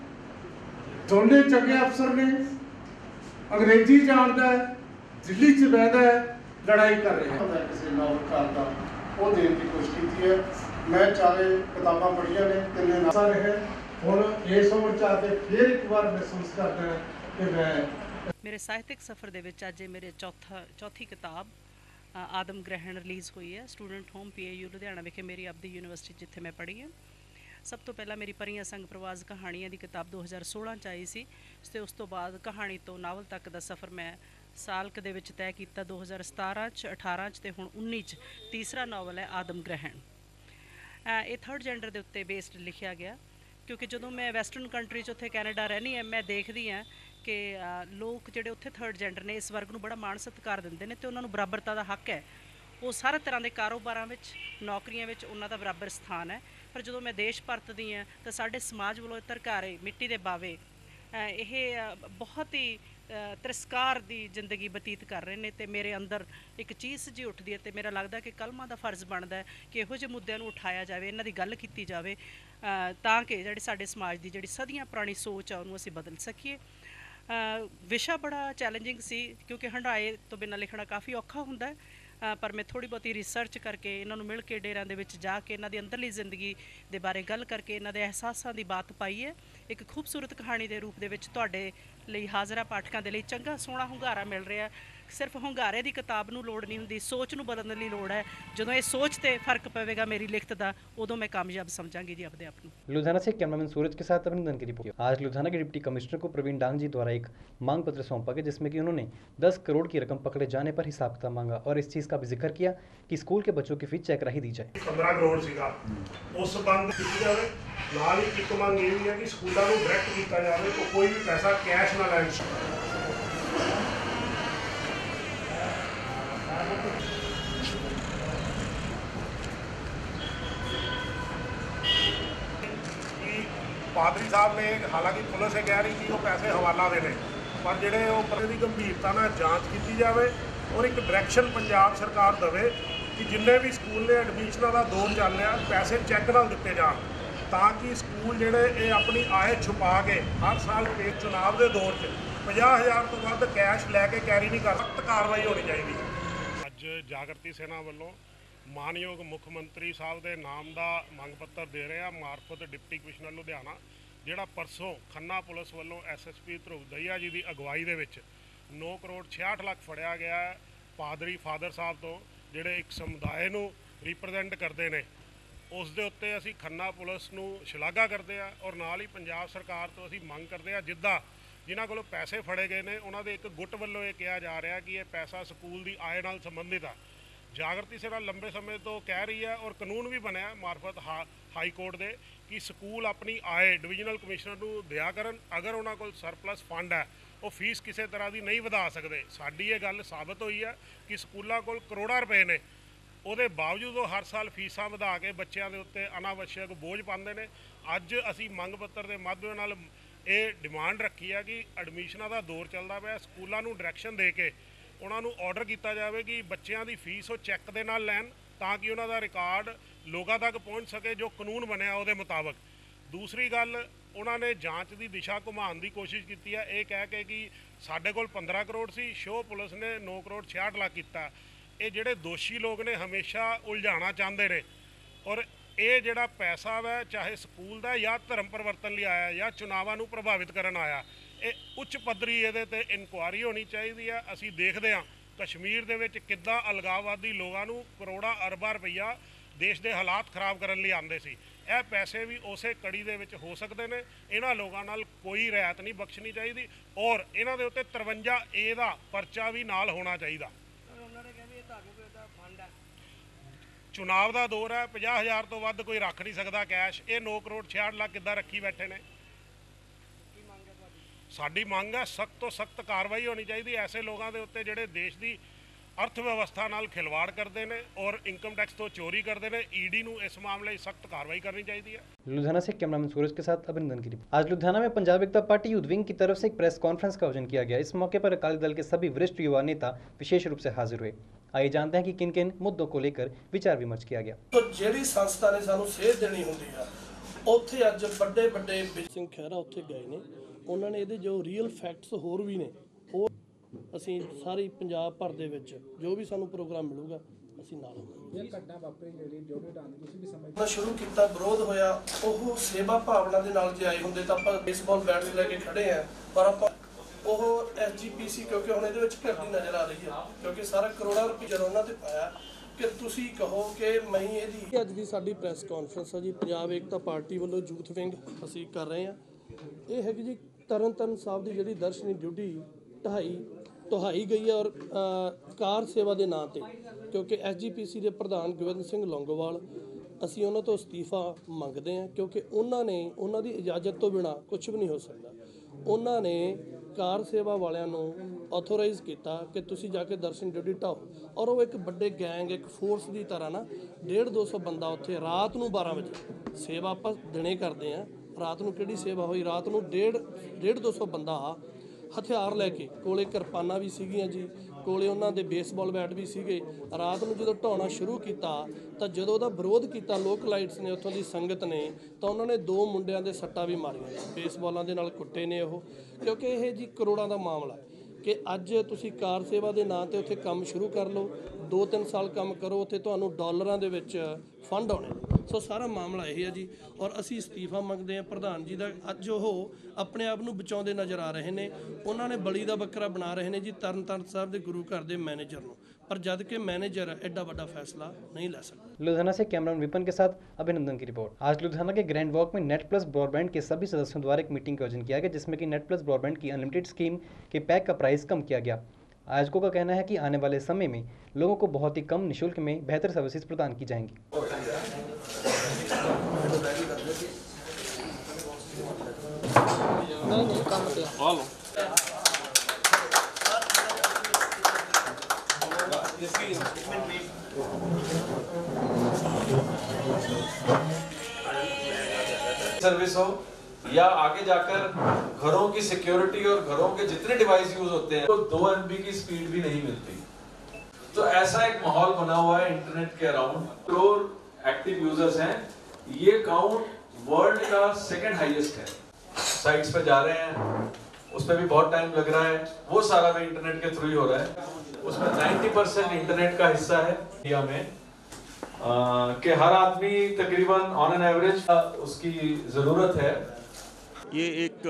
ਦੋਨੇ ਚੰਗੇ ਅਫਸਰ ਨੇ, ਅੰਗਰੇਜ਼ੀ ਜਾਣਦਾ ਹੈ, ਦਿੱਲੀ ਚ ਬਹਿਦਾ ਹੈ, ਲੜਾਈ ਕਰ ਰਿਹਾ ਹੈ। ਕਿਸੇ ਨੌਕਰ ਦਾ ਉਹ ਦੇਣ ਦੀ ਕੋਸ਼ਿਸ਼ ਕੀਤੀ ਹੈ। ਮੈਂ ਚਾਰੇ ਕਿਤਾਬਾਂ ਪੜ੍ਹੀਆਂ ਨੇ, ਤਿੰਨੇ ਨਾਸਾ ਰਹੇ। ਹੁਣ ਇਸ ਉਮਰ ਚ ਆ ਕੇ ਫਿਰ ਇੱਕ ਵਾਰ ਮਹਿਸੂਸ ਕਰਦਾ ਕਿ ਮੈਂ ਮੇਰੇ ਸਾਹਿਤਕ ਸਫ਼ਰ ਦੇ ਵਿੱਚ ਅੱਜ ਮੇਰੇ ਚੌਥੀ ਕਿਤਾਬ ਆਦਮ ਗ੍ਰਹਿਣ ਰਿਲੀਜ਼ ਹੋਈ ਹੈ। ਸਟੂਡੈਂਟ ਹੋਮ PAU ਲੁਧਿਆਣਾ ਵਿਖੇ ਮੇਰੀ ਆਪਦੀ ਯੂਨੀਵਰਸਿਟੀ ਜਿੱਥੇ ਮੈਂ ਪੜ੍ਹੀ ਹਾਂ। ਸਭ ਤੋਂ ਪਹਿਲਾਂ ਮੇਰੀ ਪਰੀਆਂ ਸੰਗ ਪ੍ਰਵਾਜ਼ ਕਹਾਣੀਆਂ ਦੀ ਕਿਤਾਬ 2016 'ਚ ਆਈ ਸੀ ਤੇ ਉਸ ਤੋਂ ਬਾਅਦ ਕਹਾਣੀ ਤੋਂ ਨਾਵਲ ਤੱਕ ਦਾ ਸਫ਼ਰ ਮੈਂ ਸਾਲ ਕੁ ਦੇ ਵਿੱਚ ਤੈਅ ਕੀਤਾ। 2017 'ਚ 18 'ਚ ਤੇ ਹੁਣ 19 'ਚ ਤੀਸਰਾ ਨਾਵਲ ਹੈ ਆਦਮ ਗ੍ਰਹਿਣ। ਇਹ ਥਰਡ ਜੈਂਡਰ ਦੇ ਉੱਤੇ ਬੇਸਡ ਲਿਖਿਆ ਗਿਆ ਕਿਉਂਕਿ ਜਦੋਂ ਮੈਂ ਵੈਸਟਰਨ ਕੰਟਰੀ 'ਚ ਉੱਥੇ ਕੈਨੇਡਾ ਰਹਿੰਦੀ ਹਾਂ, ਮੈਂ ਦੇਖਦੀ ਹਾਂ ਕਿ ਲੋਕ ਜਿਹੜੇ ਉੱਥੇ ਥਰਡ ਜੈਂਡਰ ਨੇ ਇਸ ਵਰਗ ਨੂੰ ਬੜਾ ਮਾਣ ਸਤਿਕਾਰ ਦਿੰਦੇ ਨੇ ਤੇ ਉਹਨਾਂ ਨੂੰ ਬਰਾਬਰਤਾ ਦਾ ਹੱਕ ਹੈ। ਉਹ ਸਾਰੇ ਤਰ੍ਹਾਂ ਦੇ ਕਾਰੋਬਾਰਾਂ ਵਿੱਚ, ਨੌਕਰੀਆਂ ਵਿੱਚ ਉਹਨਾਂ ਦਾ ਬਰਾਬਰ ਸਥਾਨ ਹੈ। ਪਰ ਜਦੋਂ ਮੈਂ ਦੇਸ਼ ਪਰਤਦੀ ਹਾਂ ਤਾਂ ਸਾਡੇ ਸਮਾਜ ਵੱਲੋਂ ਤਰਕਾਰੇ ਮਿੱਟੀ ਦੇ ਬਾਵੇ ਇਹ ਬਹੁਤ ਹੀ ਤਿਰਸਕਾਰ ਦੀ ਜ਼ਿੰਦਗੀ ਬਤੀਤ ਕਰ ਰਹੇ ਨੇ ਤੇ ਮੇਰੇ ਅੰਦਰ ਇੱਕ ਚੀਜ਼ ਜੀ ਉੱਠਦੀ ਹੈ ਤੇ ਮੇਰਾ ਲੱਗਦਾ ਕਿ ਕਲਮਾਂ ਦਾ ਫਰਜ਼ ਬਣਦਾ ਕਿ ਇਹੋ ਜਿਹੇ ਮੁੱਦਿਆਂ ਨੂੰ ਉਠਾਇਆ ਜਾਵੇ, ਇਹਨਾਂ ਦੀ ਗੱਲ ਕੀਤੀ ਜਾਵੇ ਤਾਂ ਕਿ ਜਿਹੜੇ ਸਾਡੇ ਸਮਾਜ ਦੀ ਜਿਹੜੀ ਸਦੀਆਂ ਪੁਰਾਣੀ ਸੋਚ ਆ ਉਹਨੂੰ ਅਸੀਂ ਬਦਲ ਸਕੀਏ। ਵਿਸ਼ਾ ਬੜਾ ਚੈਲੰਜਿੰਗ ਸੀ ਕਿਉਂਕਿ ਹੰਢਾਏ ਤੋਂ ਬਿਨਾਂ ਲਿਖਣਾ ਕਾਫੀ ਔਖਾ ਹੁੰਦਾ ਹੈ, ਪਰ ਮੈਂ ਥੋੜ੍ਹੀ ਬਹੁਤੀ ਰਿਸਰਚ ਕਰਕੇ ਇਹਨਾਂ ਨੂੰ ਮਿਲ ਕੇ ਡੇਰਿਆਂ ਦੇ ਵਿੱਚ ਜਾ ਕੇ ਇਹਨਾਂ ਦੀ ਅੰਦਰਲੀ ਜ਼ਿੰਦਗੀ ਦੇ ਬਾਰੇ ਗੱਲ ਕਰਕੇ ਇਹਨਾਂ ਦੇ ਅਹਿਸਾਸਾਂ ਦੀ ਬਾਤ ਪਾਈ ਹੈ। ਇੱਕ ਖੂਬਸੂਰਤ ਕਹਾਣੀ ਦੇ ਰੂਪ ਦੇ ਵਿੱਚ ਤੁਹਾਡੇ ਲਈ ਹਾਜ਼ਰਾ ਪਾਠਕਾਂ ਦੇ ਲਈ ਚੰਗਾ ਸੋਹਣਾ ਹੁੰਗਾਰਾ ਮਿਲ ਰਿਹਾ। ਸਿਰਫ ਹੁੰਗਾਰੇ ਦੀ ਕਿਤਾਬ ਨੂੰ ਲੋੜ ਨਹੀਂ ਹੁੰਦੀ, ਸੋਚ ਨੂੰ ਬਦਲਣ ਲਈ ਲੋੜ ਹੈ। ਜਦੋਂ ਇਹ ਸੋਚ ਤੇ ਫਰਕ ਪਵੇਗਾ ਮੇਰੀ ਲਿਖਤ ਦਾ, ਉਦੋਂ मैं कामयाब समझांगी जी अपने आप को। लुधियाना से कैमरामैन सूरज के साथ अभिनंदन की रिपोर्ट। आज लुधियाना के डिप्टी कमिश्नर को प्रवीण डांग जी द्वारा एक मांग पत्र सौंपा गया, जिसमें कि उन्होंने 10 करोड़ की रकम पकड़े जाने पर हिसाब किताब मांगा और इस चीज़ का भी जिक्र किया कि स्कूल के बच्चों की फीस चेक कराई दी जाए। 15 करोड़ ਸੀਗਾ ਉਸ ਬੰਦ ਕੀਤੀ ਜਾਵੇ। ਨਾਲ ਹੀ ਇੱਕ ਮੰਗ ਇਹ ਵੀ ਹੈ ਕਿ ਸਕੂਲਾਂ ਨੂੰ ਡਾਇਰੈਕਟ ਕੀਤਾ ਜਾਵੇ ਤਾਂ ਕੋਈ ਵੀ ਪੈਸਾ ਕੈਸ਼ ਨਾ ਲੈਣ। ਪਾਦਰੀ ਸਾਹਿਬ ਨੇ ਹਾਲਾਂਕਿ ਪੁਲਿਸ ਇਹ ਕਹਿ ਰਹੀ ਕਿ ਉਹ ਪੈਸੇ ਹਵਾਲਾ ਦੇ ਨੇ, ਪਰ ਜਿਹੜੇ ਉਹ ਪਰ ਦੀ ਗੰਭੀਰਤਾ ਨਾਲ ਜਾਂਚ ਕੀਤੀ ਜਾਵੇ ਔਰ ਇੱਕ ਡਾਇਰੈਕਸ਼ਨ ਪੰਜਾਬ ਸਰਕਾਰ ਦੇਵੇ ਕਿ ਜਿੰਨੇ ਵੀ ਸਕੂਲ ਨੇ ਐਡਮਿਸ਼ਨਾਂ ਦਾ ਦੌਰ ਚੱਲ ਰਿਹਾ ਪੈਸੇ ਚੈੱਕ ਨਾਲ ਦਿੱਤੇ ਜਾਣ, ਤਾਂ ਕਿ ਸਕੂਲ ਜਿਹੜੇ ਇਹ ਆਪਣੀ ਆਏ ਛੁਪਾ ਕੇ ਹਰ ਸਾਲ ਚੁਣਾਵ ਦੇ ਦੌਰ 'ਚ 50,000 ਤੋਂ ਵੱਧ ਕੈਸ਼ ਲੈ ਕੇ ਕੈਰੀ ਨਹੀਂ ਕਰ, ਸਖਤ ਕਾਰਵਾਈ ਹੋਣੀ ਚਾਹੀਦੀ। ਅੱਜ ਜਾਗਰਤੀ ਸੈਨਾ ਵੱਲੋਂ ਮਾਨਯੋਗ ਮੁੱਖ ਮੰਤਰੀ ਸਾਹਿਬ ਦੇ ਨਾਮ ਦਾ ਮੰਗ ਪੱਤਰ ਦੇ ਰਹੇ ਆ ਮਾਰਫਤ ਡਿਪਟੀ ਕਮਿਸ਼ਨਰ ਲੁਧਿਆਣਾ, ਜਿਹੜਾ ਪਰਸੋਂ ਖੰਨਾ ਪੁਲਿਸ ਵੱਲੋਂ ਐਸਐਸਪੀ ਧਰੁਵ ਦਹੀਆ ਜੀ ਦੀ ਅਗਵਾਈ ਦੇ ਵਿੱਚ 9 ਕਰੋੜ 66 ਲੱਖ ਫੜਿਆ ਗਿਆ ਹੈ ਪਾਦਰੀ ਫਾਦਰ ਸਾਹਿਬ ਤੋਂ, ਜਿਹੜੇ ਇੱਕ ਸਮੁਦਾਇ ਨੂੰ ਰਿਪਰੈਜ਼ੈਂਟ ਕਰਦੇ ਨੇ। ਉਸ ਦੇ ਉੱਤੇ ਅਸੀਂ ਖੰਨਾ ਪੁਲਿਸ ਨੂੰ ਸ਼ਲਾਘਾ ਕਰਦੇ ਆ ਔਰ ਨਾਲ ਹੀ ਪੰਜਾਬ ਸਰਕਾਰ ਤੋਂ ਅਸੀਂ ਮੰਗ ਕਰਦੇ ਆ ਜਿੱਦਾਂ ਜਿਨ੍ਹਾਂ ਕੋਲੋਂ ਪੈਸੇ ਫੜੇ ਗਏ ਨੇ ਉਹਨਾਂ ਦੇ ਇੱਕ ਗੁੱਟ ਵੱਲੋਂ ਇਹ ਕਿਹਾ ਜਾ ਰਿਹਾ ਕਿ ਇਹ ਪੈਸਾ ਸਕੂਲ ਦੀ ਆਏ ਨਾਲ ਸੰਬੰਧਿਤ ਆ। ਜਾਗਰਤੀ ਸੇਨਾ ਲੰਬੇ ਸਮੇਂ ਤੋਂ ਕਹਿ ਰਹੀ ਹੈ ਔਰ ਕਾਨੂੰਨ ਵੀ ਬਣਿਆ ਮਾਰਫਤ ਹਾਈ ਕੋਰਟ ਦੇ ਕਿ ਸਕੂਲ ਆਪਣੀ ਆਏ ਡਿਵੀਜ਼ਨਲ ਕਮਿਸ਼ਨਰ ਨੂੰ ਦਿਆ ਕਰਨ। ਅਗਰ ਉਹਨਾਂ ਕੋਲ ਸਰਪਲਸ ਫੰਡ ਹੈ ਉਹ ਫੀਸ ਕਿਸੇ ਤਰ੍ਹਾਂ ਦੀ ਨਹੀਂ ਵਧਾ ਸਕਦੇ। ਸਾਡੀ ਇਹ ਗੱਲ ਸਾਬਤ ਹੋਈ ਹੈ ਕਿ ਸਕੂਲਾਂ ਕੋਲ ਕਰੋੜਾਂ ਰੁਪਏ ਨੇ, ਉਹਦੇ ਬਾਵਜੂਦ ਉਹ ਹਰ ਸਾਲ ਫੀਸਾਂ ਵਧਾ ਕੇ ਬੱਚਿਆਂ ਦੇ ਉੱਤੇ ਅਨਾਵਸ਼ਕ ਬੋਝ ਪਾਉਂਦੇ ਨੇ। ਅੱਜ ਅਸੀਂ ਮੰਗ ਪੱਤਰ ਦੇ ਮਾਧਿਅਮ ਨਾਲ ਇਹ ਡਿਮਾਂਡ ਰੱਖੀ ਹੈ ਕਿ ਐਡਮਿਸ਼ਨਾਂ ਦਾ ਦੌਰ ਚੱਲਦਾ ਪਿਆ, ਸਕੂਲਾਂ ਨੂੰ ਡਾਇਰੈਕਸ਼ਨ ਦੇ ਕੇ ਉਹਨਾਂ ਨੂੰ ਆਰਡਰ ਕੀਤਾ ਜਾਵੇ ਕਿ ਬੱਚਿਆਂ ਦੀ ਫੀਸ ਉਹ ਚੈੱਕ ਦੇ ਨਾਲ ਲੈਣ, ਤਾਂ ਕਿ ਉਹਨਾਂ ਦਾ ਰਿਕਾਰਡ ਲੋਕਾਂ ਤੱਕ ਪਹੁੰਚ ਸਕੇ ਜੋ ਕਾਨੂੰਨ ਬਣਿਆ ਉਹਦੇ ਮੁਤਾਬਕ। ਦੂਸਰੀ ਗੱਲ, ਉਹਨਾਂ ਨੇ ਜਾਂਚ ਦੀ ਦਿਸ਼ਾ ਘੁਮਾਉਣ ਦੀ ਕੋਸ਼ਿਸ਼ ਕੀਤੀ ਹੈ ਇਹ ਕਹਿ ਕੇ ਕਿ ਸਾਡੇ ਕੋਲ 15 ਕਰੋੜ ਸੀ, ਸ਼ੋ ਪੁਲਿਸ ਨੇ 9 ਕਰੋੜ 66 ਲੱਖ ਕੀਤਾ। ਇਹ ਜਿਹੜੇ ਦੋਸ਼ੀ ਲੋਕ ਨੇ ਹਮੇਸ਼ਾ ਉਲਝਾਉਣਾ ਚਾਹੁੰਦੇ ਨੇ ਔਰ ਇਹ ਜਿਹੜਾ ਪੈਸਾ ਵਾ ਚਾਹੇ ਸਕੂਲ ਦਾ ਜਾਂ ਧਰਮ ਪਰਿਵਰਤਨ ਲਈ ਆਇਆ ਜਾਂ ਚੁਣਾਵਾਂ ਨੂੰ ਪ੍ਰਭਾਵਿਤ ਕਰਨ ਆਇਆ, ਇਹ ਉੱਚ ਪੱਧਰੀ ਇਹਦੇ ਤੇ ਇਨਕੁਆਇਰੀ ਹੋਣੀ ਚਾਹੀਦੀ ਹੈ। ਅਸੀਂ ਦੇਖਦੇ ਹਾਂ ਕਸ਼ਮੀਰ ਦੇ ਵਿੱਚ ਕਿੱਦਾਂ ਅਲਗਾਵਵਾਦੀ ਲੋਕਾਂ ਨੂੰ ਕਰੋੜਾਂ ਅਰਬਾਂ ਰੁਪਈਆ ਦੇਸ਼ ਦੇ ਹਾਲਾਤ ਖਰਾਬ ਕਰਨ ਲਈ ਆਉਂਦੇ ਸੀ। ਇਹ ਪੈਸੇ ਵੀ ਉਸੇ ਕੜੀ ਦੇ ਵਿੱਚ ਹੋ ਸਕਦੇ ਨੇ। ਇਹਨਾਂ ਲੋਕਾਂ ਨਾਲ ਕੋਈ ਰਿਆਇਤ ਨਹੀਂ ਬਖਸ਼ਣੀ ਚਾਹੀਦੀ ਔਰ ਇਹਨਾਂ ਦੇ ਉੱਤੇ 53A ਦਾ ਪਰਚਾ ਵੀ ਨਾਲ ਹੋਣਾ ਚਾਹੀਦਾ। ਚੁਣਾਵ ਦਾ ਦੌਰ ਹੈ, 50,000 ਤੋਂ ਵੱਧ ਕੋਈ ਰੱਖ ਨਹੀਂ ਸਕਦਾ ਕੈਸ਼। ਇਹ 9 ਕਰੋੜ 66 ਲੱਖ ਕਿੱਦਾਂ ਰੱਖੀ ਬੈਠੇ ਨੇ। ਸਾਡੀ ਮੰਗ ਹੈ ਸਖਤ ਤੋਂ ਸਖਤ ਕਾਰਵਾਈ ਹੋਣੀ ਚਾਹੀਦੀ ਐਸੇ ਲੋਕਾਂ ਦੇ ਉੱਤੇ ਜਿਹੜੇ ਦੇਸ਼ ਦੀ अर्थ व्यवस्था नाल खिलवाड़ करते हैं और इनकम टैक्स तो चोरी करते हैं। ईडी नूं इस मामले सख्त कार्रवाई करनी चाहिए है। लुधियाना से कैमरामैन सूरज के साथ अभिनंदन की रिपोर्ट। आज लुधियाना में Punjab Ekta party youth wing की तरफ से एक प्रेस कॉन्फ्रेंस का आयोजन किया गया। इस मौके पर अकाली दल के सभी वरिष्ठ युवा नेता विशेष रूप से हाजिर हुए। आइए जानते हैं कि किन किन मुद्दों को लेकर विचार विमर्श किया गया। तो ਜਿਹੜੀ ਸੰਸਥਾ ਨੇ ਸਾਨੂੰ ਸੇਧ ਦੇਣੀ ਹੁੰਦੀ ਆ ਉੱਥੇ ਅੱਜ ਵੱਡੇ ਵੱਡੇ ਸਿੰਘ ਖਹਿਰਾ ਉੱਥੇ ਗਏ ਨੇ, ਉਹਨਾਂ ਨੇ ਇਹਦੇ ਜੋ ਰੀਅਲ ਫੈਕਟਸ ਹੋਰ ਵੀ ਨੇ ਉਹ ਅਸੀਂ ਸਾਰੀ ਪੰਜਾਬ ਭਰ ਦੇ ਵਿੱਚ ਜੋ ਵੀ ਸਾਨੂੰ ਪ੍ਰੋਗਰਾਮ ਮਿਲੂਗਾ ਅਸੀਂ ਨਾਲ ਹੋਵਾਂਗੇ। ਇਹ ਘਟਨਾ ਵਾਪਰੀ ਜਿਹੜੀ ਜੋੜੇ ਡਾਂਗ ਤੁਸੀਂ ਵੀ ਸਮਝਦੇ ਸ਼ੁਰੂ ਕੀਤਾ ਵਿਰੋਧ ਹੋਇਆ, ਉਹ ਸੇਵਾ ਭਾਵਨਾ ਦੇ ਨਾਲ ਜੇ ਆਏ ਹੁੰਦੇ ਤਾਂ ਆਪਾਂ ਬੇਸਬਾਲ ਬੈਟਸ ਲੈ ਕੇ ਖੜੇ ਆ, ਪਰ ਆਪਾਂ ਉਹ ਐਸਜੀਪੀਸੀ ਕਿਉਂਕਿ ਹੁਣ ਇਹਦੇ ਵਿੱਚ ਘਟਦੀ ਨਜ਼ਰ ਆ ਰਹੀ ਹੈ ਕਿਉਂਕਿ ਸਾਰਾ ਕਰੋੜਾਂ ਰੁਪਏ ਜਦੋਂ ਉਹਨਾਂ ਤੇ ਪਾਇਆ ਕਿ ਤੁਸੀਂ ਕਹੋ ਕਿ ਮੈਂ ਇਹਦੀ ਅੱਜ ਦੀ ਸਾਡੀ ਪ੍ਰੈਸ ਕਾਨਫਰੰਸ ਹੈ ਜੀ ਪੰਜਾਬ ਏਕਤਾ ਪਾਰਟੀ ਵੱਲੋਂ ਯੂਥ ਵਿੰਗ ਅਸੀਂ ਕਰ ਰਹੇ ਹਾਂ। ਇਹ ਹੈਗੀ ਜੀ ਤਰਨਤਾਰਨ ਸਾਹਿਬ ਦੀ ਜਿਹੜੀ ਦਰਸ਼ਨੀ ਡਿਊਟੀ ਢਹਾਈ ਗਈ ਹੈ ਔਰ ਕਾਰ ਸੇਵਾ ਦੇ ਨਾਂ ਤੇ ਕਿਉਂਕਿ ਐਸਜੀਪੀਸੀ ਦੇ ਪ੍ਰਧਾਨ ਗੋਬਿੰਦ ਸਿੰਘ ਲੌਂਗੋਵਾਲ ਅਸੀਂ ਉਹਨਾਂ ਤੋਂ ਅਸਤੀਫਾ ਮੰਗਦੇ ਹਾਂ ਕਿਉਂਕਿ ਉਹਨਾਂ ਦੀ ਇਜਾਜ਼ਤ ਤੋਂ ਬਿਨਾ ਕੁਝ ਵੀ ਨਹੀਂ ਹੋ ਸਕਦਾ। ਉਹਨਾਂ ਨੇ ਕਾਰ ਸੇਵਾ ਵਾਲਿਆਂ ਨੂੰ ਆਥੋਰਾਈਜ਼ ਕੀਤਾ ਕਿ ਤੁਸੀਂ ਜਾ ਕੇ ਦਰਸ਼ਨ ਡਿਊਟੀ ਢਾਓ ਔਰ ਉਹ ਇੱਕ ਵੱਡੇ ਗੈਂਗ ਇੱਕ ਫੋਰਸ ਦੀ ਤਰ੍ਹਾਂ ਨਾ 150-200 ਬੰਦਾ ਉੱਥੇ ਰਾਤ ਨੂੰ 12 ਵਜੇ ਸੇਵਾ ਆਪਾਂ ਦਿਨੇ ਕਰਦੇ ਹਾਂ, ਰਾਤ ਨੂੰ ਕਿਹੜੀ ਸੇਵਾ ਹੋਈ, ਰਾਤ ਨੂੰ 150-200 ਬੰਦਾ ਹਥਿਆਰ ਲੈ ਕੇ, ਕੋਲੇ ਕਿਰਪਾਨਾਂ ਵੀ ਸੀਗੀਆਂ ਜੀ, ਕੋਲੇ ਉਹਨਾਂ ਦੇ ਬੇਸਬਾਲ ਬੈਟ ਵੀ ਸੀਗੇ। ਰਾਤ ਨੂੰ ਜਦੋਂ ਢਾਉਣਾ ਸ਼ੁਰੂ ਕੀਤਾ ਤਾਂ ਜਦੋਂ ਉਹਦਾ ਵਿਰੋਧ ਕੀਤਾ ਲੋਕਲਾਈਟਸ ਨੇ ਉੱਥੋਂ ਦੀ ਸੰਗਤ ਨੇ ਤਾਂ ਉਹਨਾਂ ਨੇ 2 ਮੁੰਡਿਆਂ ਦੇ ਸੱਟਾਂ ਵੀ ਮਾਰੀਆਂ, ਬੇਸਬਾਲਾਂ ਦੇ ਨਾਲ ਕੁੱਟੇ ਨੇ ਉਹ, ਕਿਉਂਕਿ ਇਹ ਜੀ ਕਰੋੜਾਂ ਦਾ ਮਾਮਲਾ ਕਿ ਅੱਜ ਤੁਸੀਂ ਕਾਰ ਸੇਵਾ ਦੇ ਨਾਂ ਤੇ ਉੱਥੇ ਕੰਮ ਸ਼ੁਰੂ ਕਰ ਲਓ, 2-3 ਸਾਲ ਕੰਮ ਕਰੋ, ਉੱਥੇ ਤੁਹਾਨੂੰ ਡਾਲਰਾਂ ਦੇ ਵਿੱਚ ਫੰਡ ਆਉਣੇ। ਸੋ ਸਾਰਾ ਮਾਮਲਾ ਇਹ ਹੈ ਜੀ। ਔਰ ਅਸੀਂ ਅਸਤੀਫਾ ਮੰਗਦੇ ਹਾਂ ਪ੍ਰਧਾਨ ਜੀ ਦਾ। ਅੱਜ ਉਹ ਆਪਣੇ ਆਪ ਨੂੰ ਬਚਾਉਂਦੇ ਨਜ਼ਰ ਆ ਰਹੇ ਨੇ। ਉਹਨਾਂ ਨੇ ਬਲੀ ਦਾ ਬੱਕਰਾ ਬਣਾ ਰਹੇ ਨੇ ਜੀ ਤਰਨਤਾਰਨ ਸਾਹਿਬ ਦੇ ਗੁਰੂ ਘਰ ਦੇ मैनेजर ਨੂੰ, पर जद के मैनेजर एडा बड़ा फैसला नहीं ले सकते। लुधियाना से कैमरामैन विपिन के साथ अभिनंदन की रिपोर्ट। आज लुधियाना के ग्रैंड वॉक में नेट प्लस ब्रॉडबैंड के सभी सदस्यों द्वारा एक मीटिंग का आयोजन किया गया, जिसमें कि नेट प्लस ब्रॉडबैंड की अनलिमिटेड स्कीम के पैक का प्राइस कम किया गया। आयोजकों का कहना है कि आने वाले समय में लोगों को बहुत ही कम निःशुल्क में बेहतर सर्विसेज प्रदान की जाएंगी। सर्विस हो या आगे जाकर घरों की सिक्योरिटी और घरों के जितने डिवाइस यूज होते हैं, तो 2 MB की स्पीड भी नहीं मिलती। तो ऐसा एक माहौल बना हुआ है इंटरनेट के अराउंड। करोड़ एक्टिव यूजर्स हैं, ये काउंट वर्ल्ड का 2nd हाईएस्ट है। साइट्स पे जा रहे हैं, उस पर भी बहुत टाइम लग रहा है, वो सारा भी इंटरनेट के थ्रू ही हो रहा है। उसमें 90% इंटरनेट का हिस्सा है इंडिया में, कि हर आदमी तकरीबन ऑन एन एवरेज उसकी ज़रूरत है। ये एक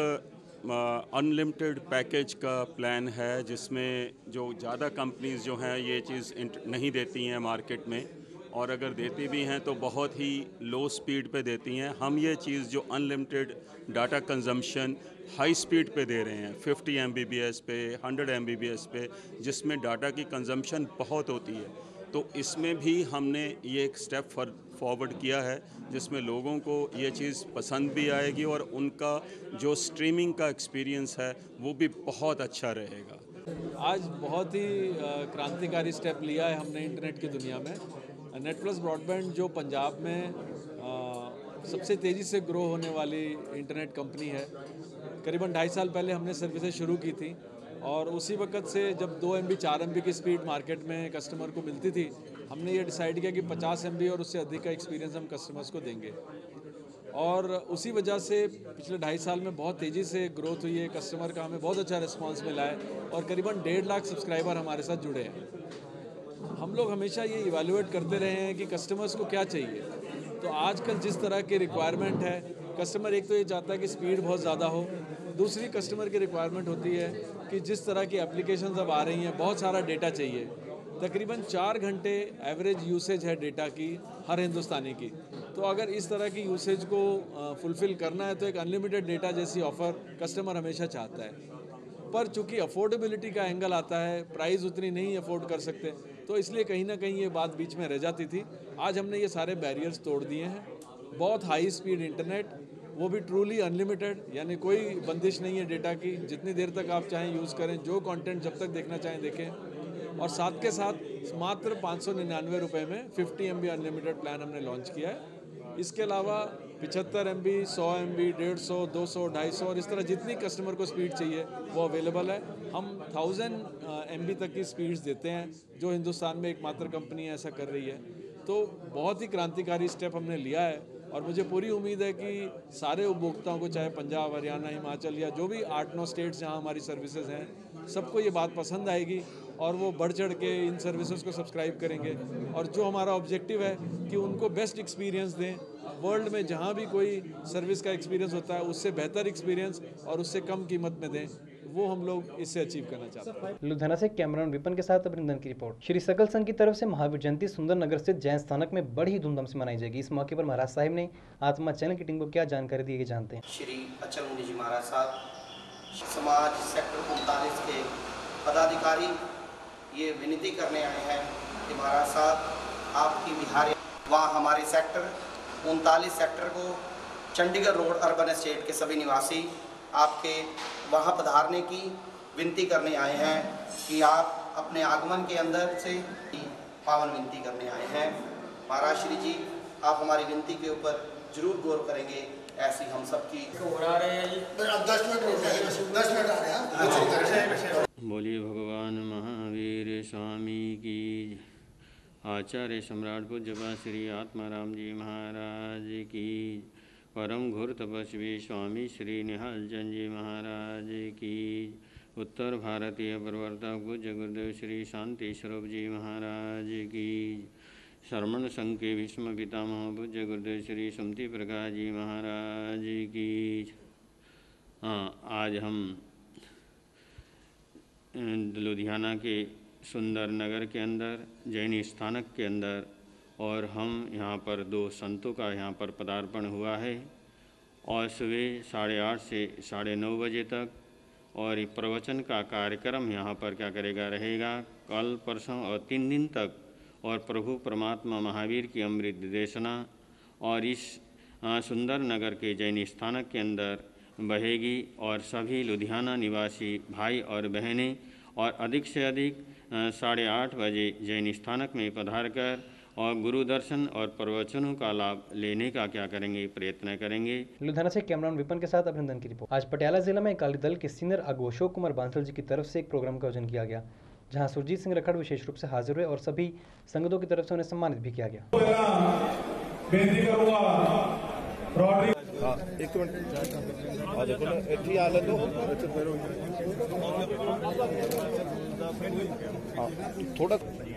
अनलिमिटेड पैकेज का प्लान है, जिसमें जो ज़्यादा कंपनीज़ जो हैं ये चीज़ नहीं देती हैं मार्केट में, और अगर देती भी हैं तो बहुत ही लो स्पीड पे देती हैं। हम ये चीज़ जो unlimited data consumption high speed पे दे रहे हैं, 50 Mbps पे, 100 Mbps पे, जिसमें डाटा की कंजम्पशन बहुत होती है, तो इसमें भी हमने ये एक स्टेप फॉरवर्ड किया है, जिसमें लोगों को ये चीज़ पसंद भी आएगी और उनका जो स्ट्रीमिंग का एक्सपीरियंस है वो भी बहुत अच्छा रहेगा। आज बहुत ही क्रांतिकारी स्टेप लिया है हमने इंटरनेट की दुनिया में। नेट प्लस ब्रॉडबैंड जो पंजाब में सबसे तेज़ी से ग्रो होने वाली इंटरनेट कंपनी है, करीबन 2.5 साल पहले हमने सर्विसेज शुरू की थी, और उसी वक्त से जब 2 MB 4 MB की स्पीड मार्केट में कस्टमर को मिलती थी, हमने ये डिसाइड किया कि 50 MB और उससे अधिक का एक्सपीरियंस हम कस्टमर्स को देंगे। और उसी वजह से पिछले 2.5 साल में बहुत तेज़ी से ग्रोथ हुई है, कस्टमर का हमें बहुत अच्छा रिस्पांस मिला है, और करीबन 1.5 लाख सब्सक्राइबर हमारे साथ जुड़े हैं। हम लोग हमेशा ये इवैल्यूएट करते रहे हैं कि कस्टमर्स को क्या चाहिए। तो आजकल जिस तरह की रिक्वायरमेंट है, कस्टमर एक तो ये चाहता है कि स्पीड बहुत ज़्यादा हो, दूसरी कस्टमर की रिक्वायरमेंट होती है कि जिस तरह की एप्लीकेशंस अब आ रही हैं, बहुत सारा डेटा चाहिए। तकरीबन 4 घंटे एवरेज यूसेज है डेटा की हर हिंदुस्तानी की। तो अगर इस तरह की यूसेज को फुलफ़िल करना है तो एक अनलिमिटेड डेटा जैसी ऑफ़र कस्टमर हमेशा चाहता है। पर चूंकि अफोर्डेबिलिटी का एंगल आता है, प्राइस उतनी नहीं अफोर्ड कर सकते, तो इसलिए कहीं ना कहीं ये बात बीच में रह जाती थी। आज हमने ये सारे बैरियर्स तोड़ दिए हैं। बहुत हाई स्पीड इंटरनेट, वो भी ट्रूली अनलिमिटेड, यानी कोई बंदिश नहीं है डेटा की, जितनी देर तक आप चाहें यूज़ करें, जो कंटेंट जब तक देखना चाहें देखें। और साथ के साथ मात्र 599 रुपये में 50 MB अनलिमिटेड प्लान हमने लॉन्च किया है। इसके अलावा 75 MB, 100 MB, 150, 200, 250 और इस तरह जितनी कस्टमर को स्पीड चाहिए वो अवेलेबल है। हम 1000 MB तक की स्पीड्स देते हैं, जो हिंदुस्तान में एकमात्र कंपनी ऐसा कर रही है। तो बहुत ही क्रांतिकारी स्टेप हमने लिया है, और मुझे पूरी उम्मीद है कि सारे उपभोक्ताओं को, चाहे पंजाब, हरियाणा, हिमाचल या जो भी 8-9 स्टेट्स जहां हमारी सर्विसेज हैं, सबको ये बात पसंद आएगी और वो बढ़ चढ़ के इन सर्विसेज को सब्सक्राइब करेंगे। और जो हमारा ऑब्जेक्टिव है कि उनको बेस्ट एक्सपीरियंस दें, वर्ल्ड में जहाँ भी कोई सर्विस का एक्सपीरियंस होता है उससे बेहतर एक्सपीरियंस और उससे कम कीमत में दें, वो हम लोग इससे अचीव करना चाहते हैं। लुधियाना से कैमरामैन विपिन के साथ अभिनंदन की रिपोर्ट। श्री सकल संघ की तरफ से महावीर जयंती सुंदर नगर स्थित जैन स्थानक में बड़ी धूमधाम से मनाई जाएगी। इस मौके पर महाराज साहिब ने आत्मा चैनल की टीम को क्या जानकारी दी, जानते हैं। श्री अचल मुनि जी महाराज साहब, समाज सेक्टर 39 के पदाधिकारी ये विनती करने आए हैं कि महाराज साहब आपकी बिहार वहाँ हमारे सेक्टर 39 सेक्टर को चंडीगढ़ रोड अर्बन एस्टेट के सभी निवासी आपके वहाँ पधारने की विनती करने आए हैं कि आप अपने आगमन के अंदर से पावन विनती करने आए हैं। महाराज श्री जी आप हमारी विनती के ऊपर जरूर गौर करेंगे, ऐसी हम सबकी आ रहे हैं जी। 10 मिनट आ रहे हैं। बोलिए भगवान महावीर स्वामी की। आचार्य सम्राट पूज्यपाद श्री आत्माराम जी महाराज की। परम घोर तपस्वी स्वामी श्री निहाल चंद जी महाराज की। उत्तर भारतीय प्रवर्तक पूज्य गुरुदेव श्री शांति स्वरूप जी महाराज की। श्रवण संघ के भीष्म पितामह पूज्य गुरुदेव श्री सुमति प्रकाश जी महाराज की। हाँ, आज हम लुधियाना के सुंदर नगर के अंदर जैनी स्थानक के अंदर, और हम यहाँ पर 2 संतों का यहाँ पर पदार्पण हुआ है, और सुबह 8:30 से 9:30 बजे तक, और ये प्रवचन का कार्यक्रम यहाँ पर क्या करेगा रहेगा कल परसों और 3 दिन तक, और प्रभु परमात्मा महावीर की अमृत देशना और इस सुंदर नगर के जैनी स्थानक के अंदर बहेगी, और सभी लुधियाना निवासी भाई और बहनें और अधिक से अधिक 8:30 बजे जैनी स्थानक में पधार कर और गुरु दर्शन और प्रवचनों का लाभ लेने का क्या करेंगे, प्रयत्न करेंगे। लुधियाना से कैमरामैन विपिन के साथ अभिनंदन की रिपोर्ट। आज पटियाला जिला में अकाली दल के सीनियर अगुवा अशोक कुमार बांसल जी की तरफ से एक प्रोग्राम का आयोजन किया गया, जहां सुरजीत सिंह रखड़ विशेष रूप से हाजिर हुए और सभी संगतों की तरफ से उन्हें सम्मानित भी किया गया। एक मिनट थोड़ा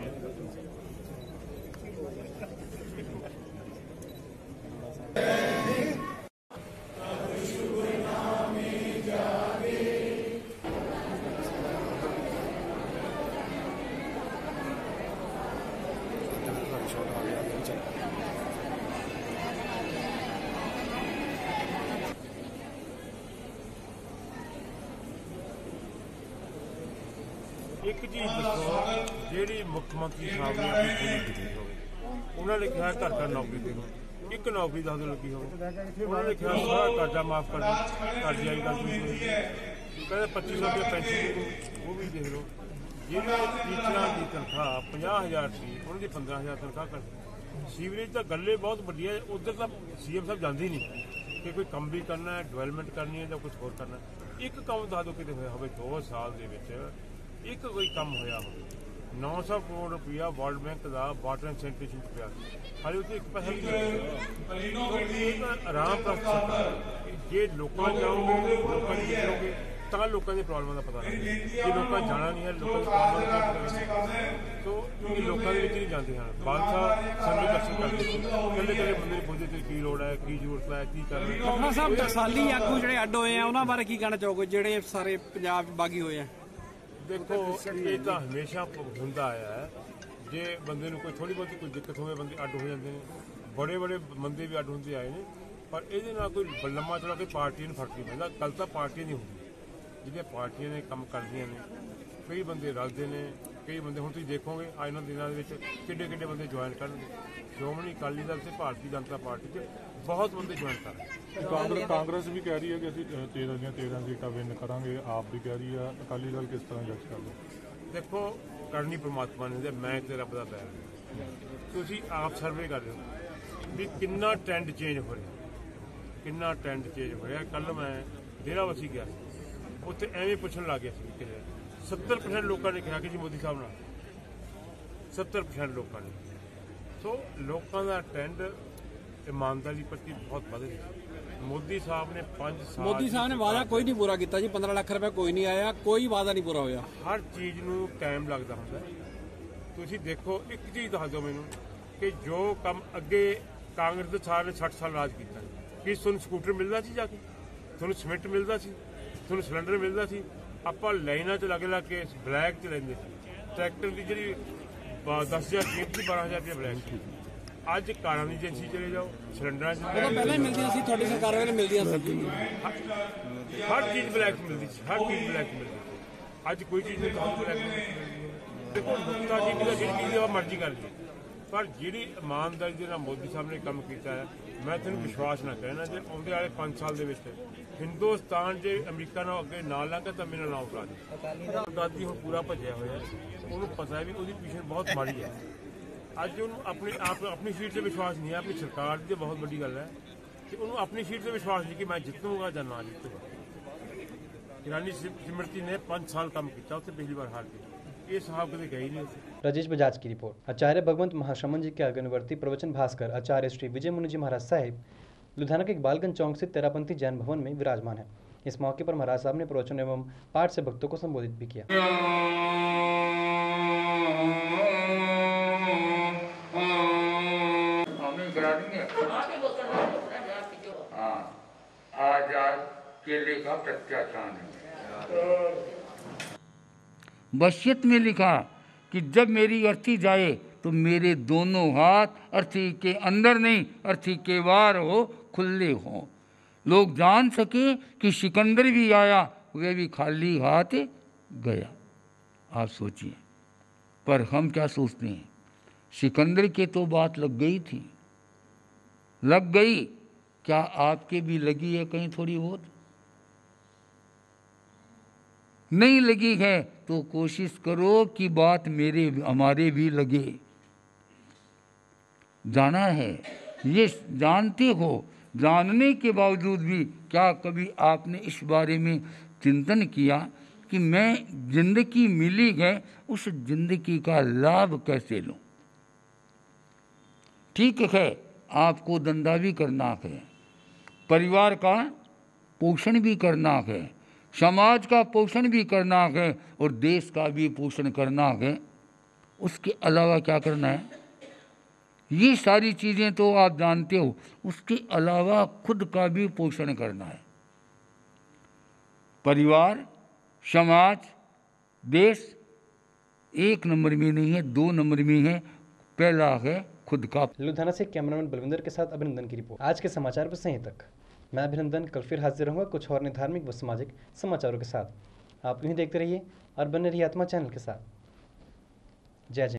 एक चीज़ दसो जी मुख्यमंत्री साहब ने अपनी पूरी की हो, उन्होंने कहा घर घर नौकरी दे दो, एक नौकरी दस लगी हो, उन्होंने कहा सारा कर्जा माफ कर दो, कर्जे वाली गल कहते 2500 रुपये पेंशन वो भी देख लो, जिन्हें टीचर की तनख्वाह 50,000 थी उन्होंने 15,000 तनख्वाह कर दी। सीवरेज तो गले बहुत वड्डी है, उधर तो CM साहब जाते ही नहीं कि कोई काम भी करना है, डेवलपमेंट करनी है, कुछ होर करना है। एक काम दस दो कि हो 2 साल एक कोई काम होया हो 900 करोड़ रुपया वर्ल्ड बैंक का वाटर एंड सैनिटेशन पिया, हाले उससे एक पैसा भी आराम जे लोगों जाओगे तो लोगों की प्रॉब्लम का पता लगे, जे लोग जाना नहीं है लोगों तो ये लोगों के नहीं जाते हैं। बाल साहब सर्वे दर्शन करते कल्ले कल्ले बंदे पुछते थे की लोड़ है, की जरूरत है, की करना। साहब टकसाली आगू ਜਿਹੜੇ ਅੱਡ ਹੋਏ ਆ ਉਹਨਾਂ ਬਾਰੇ ਕੀ ਕਹਿਣਾ ਚਾਹੋਗੇ ਜਿਹੜੇ ਸਾਰੇ ਪੰਜਾਬ 'ਚ ਬਾਗੀ ਹੋਏ ਆ? देखो ये तो हमेशा होंदा आया है, जे बंदे कोई थोड़ी बहुत कोई दिक्कत हो बंदे अड हो जाते हैं, बड़े बड़े बंदे भी अड होंदे आए हैं, पर ये कोई लम्मा चला कोई पार्टी में फर्क नहीं पैंदा। गल तो पार्टियां नहीं होंदी जिहड़ियां पार्टियां ने काम करदियां ने, कई बंदे रलते हैं, कई बंदे हुण तुसीं देखोगे आज इन्हां दिनां दे विच किड्डे किड्डे बंदे ज्वाइन करनगे। श्रोमणी अकाली दल से भारतीय जनता पार्टी से बहुत बंदे ज्वाइन कर रहे हैं। कांग्रेस भी कह रही है कि असं 13 सीटां विन करांगे, आप भी कह रही है, अकाली दल किस तरह जज कर लो? देखो करनी परमात्मा ने, मैं ते रब दा बैर, तुसीं आप सर्वे कर रहे हो भी कितना ट्रेंड चेंज हो रहा, कितना ट्रेंड चेंज हो रहा। कल मैं डेराबस्सी गया, उत्थे एवें पुछण लग गया कि 70% लोगों ने कहा कि जी मोदी साहब नाल 70% लोगों ने, सो लोगों का ट्रेंड ईमानदारी प्रति बहुत बढ़ गया। मोदी साहब ने 5 साल मोदी साहब ने वादा कोई नहीं पूरा किया जी, 15 लाख रुपए कोई नहीं आया, कोई वादा नहीं पूरा होया। हर चीज़ नूं टाइम लगता होंदा। तुसीं देखो एक चीज़ दस दो मैनूं कि जो काम अगे कांग्रेस दे साल ने 60 साल राज किया, कि तुहानूं स्कूटर मिलता सी, जाके तुहानूं सीमेंट मिलता सी, तुहानूं सिलेंडर मिलता सी, आपां लाइनां च लग लग के ब्लैक च लैंदे सी। ट्रैक्टर की जी 10,000 कीमत सी 12,000 रुपये ब्लैक सी। अज कारां दी एजेंसी चले जाओ, सिलेंडर पहले ही मिलदियां सी, तुहाडी सरकार वेले मिलदियां सी, हर चीज़ ब्लैक मिलती सी, हर चीज़ ब्लैक मिलती सी। अज कोई चीज़ नहीं ब्लैक मिलती। देखो मुक्ता जी की जी चीज़ मर्जी कर ली, पर जी ईमानदारी के मोदी साहब ने काम किया है, मैं तेन विश्वास ना कहना जो आने वाले 5 साल के हिंदुस्तान जे अमरीका ना अगे ना लांगा तो मेरा नाम उठा दे। दादी हूँ पूरा भजया होया, उन्होंने पता है भी उसकी पोजीशन बहुत माड़ी है। अज उन्होंने अपनी सीट से विश्वास नहीं है, अपनी सरकार की बहुत बड़ी गल है कि उन्होंने अपनी सीट से विश्वास नहीं कि मैं जितूंगा या ना जितूंगा। रानी सिमरती ने 5 साल काम किया, उससे पिछली बार हार गई, ये साहब कभी गए नहीं। राजेश बजाज की रिपोर्ट। आचार्य भगवंत महाश्रमण जी के आज्ञानुवर्ती प्रवचन भास्कर आचार्य श्री विजय मुनि जी महाराज साहिब लुधियाना के इकबालगंज चौक स्थित तेरापंथी जैन भवन में विराजमान है। इस मौके पर महाराज साहब ने प्रवचन एवं पाठ से भक्तों को संबोधित भी किया। आजाद केले का प्रत्याख्यान है। वसीयत में लिखा कि जब मेरी अर्थी जाए तो मेरे दोनों हाथ अर्थी के अंदर नहीं, अर्थी के बाहर हो, खुले हों, लोग जान सके कि सिकंदर भी आया, वह भी खाली हाथ गया। आप सोचिए, पर हम क्या सोचते हैं, सिकंदर के तो बात लग गई थी, लग गई, क्या आपके भी लगी है कहीं थोड़ी बहुत? नहीं लगी है तो कोशिश करो कि बात मेरे हमारे भी लगे। जाना है, ये जानते हो, जानने के बावजूद भी क्या कभी आपने इस बारे में चिंतन किया कि मैं जिंदगी मिली है, उस जिंदगी का लाभ कैसे लूं? ठीक है, आपको धंधा भी करना है, परिवार का पोषण भी करना है, समाज का पोषण भी करना है और देश का भी पोषण करना है। उसके अलावा क्या करना है? ये सारी चीज़ें तो आप जानते हो। उसके अलावा खुद का भी पोषण करना है। परिवार, समाज, देश एक नंबर में नहीं है, 2 नंबर में है। पहला है खुद का। लुधियाना से कैमरामैन बलविंदर के साथ अभिनंदन की रिपोर्ट। आज के समाचार बस यहीं तक। मैं अभिनंदन कल फिर हाजिर रहूँगा कुछ और धार्मिक व सामाजिक समाचारों के साथ। आप यूँ देखते रहिए और बने रहिए आत्मा चैनल के साथ। जय जय।